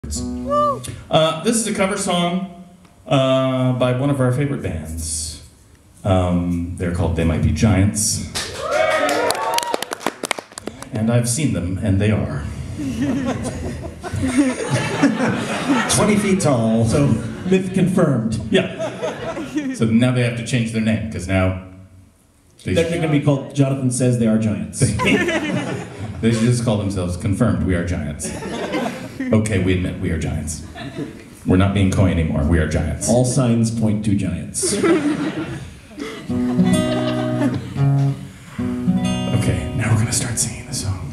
This is a cover song by one of our favorite bands. They're called They Might Be Giants. And I've seen them, and they are. 20 feet tall. So, myth confirmed. Yeah. So now they have to change their name, because now... They're going to be called Jonathan Says They Are Giants. They should just call themselves Confirmed We Are Giants. Okay, we admit we are giants. We're not being coy anymore, we are giants. All signs point to giants. Okay, now we're gonna start singing the song.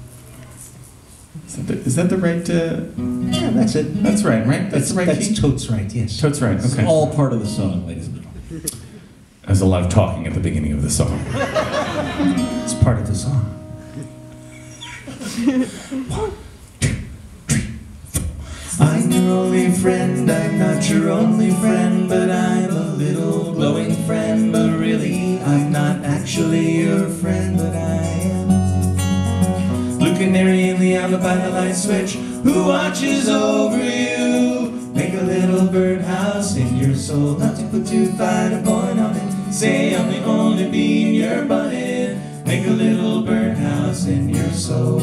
Is that the right, Yeah, that's it. That's right? That's the right key? That's totes right, yes. Totes right, It's okay. all part of the song, ladies and gentlemen. There's a lot of talking at the beginning of the song. It's part of the song. 1, 2, 3, 4. I'm your only friend, I'm not your only friend, but I'm a little glowing friend, but really I'm not actually your friend, but I am. Blue canary in the outlet by the light switch, who watches over you. Make a little birdhouse in your soul, not to put too fine a point on it. Say I'm the only bee in your bonnet. Make a little birdhouse in your soul.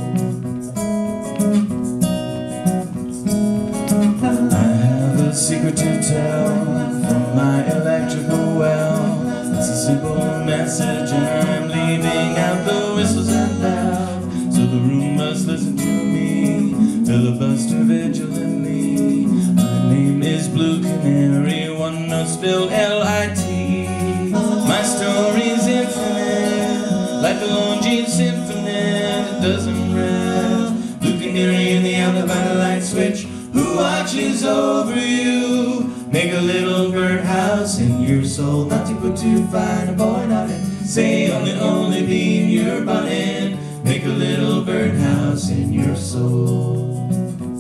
I have a secret to tell from my electrical well. It's a simple message and I'm leaving out the whistles and bells. So the room must listen to me, filibuster vigilantly. My name is Blue Canary, one note spelled L-I-T. My story's infinite, like the Lone Jean Symphony, it doesn't rest. Blue canary in the outlet by the light switch, who watches over you. Make a little birdhouse in your soul, not to put too fine a point on it. Say I'm the only bee in your bonnet. Make a little birdhouse in your soul.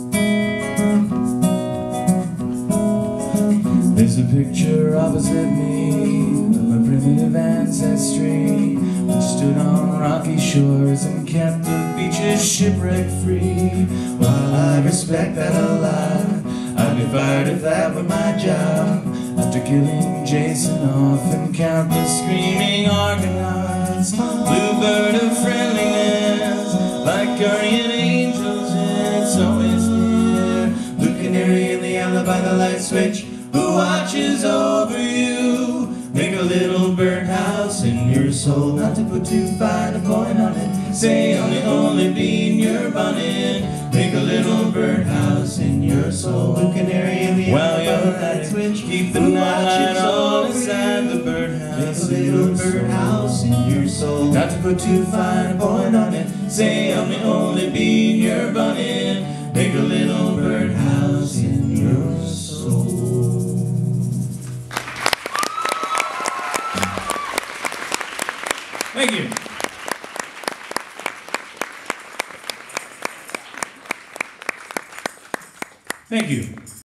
There's a picture opposite me of my primitive ancestry, which stood on rocky shores and kept the beaches shipwreck free. While I respect that a lot, I'd be fired if that were my job. After killing Jason off and countless screaming Argonauts, bluebird of friendliness, like guardian angels, it's always near. Blue canary in the outlet by the light switch, who watches over you. Make a little birdhouse in your soul, not to put too fine a point on it. Say I'm the only bee in your bonnet. Make a little birdhouse in your soul. Blue canary in the light switch, keep the night on inside the birdhouse. Make a little birdhouse in your soul, not to put too fine a point on it. Say I'm the only bee in your bonnet. Make a little birdhouse in your soul. Thank you. Thank you.